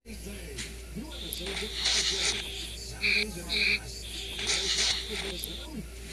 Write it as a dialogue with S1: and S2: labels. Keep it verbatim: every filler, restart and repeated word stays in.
S1: New episodes of Outrage, Saturdays at midnight. Rock the Voice